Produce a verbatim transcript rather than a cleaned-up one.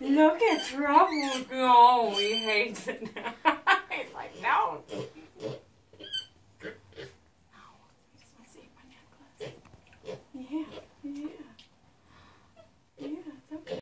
Look at Trouble. Oh, he hates it now. He's like, no.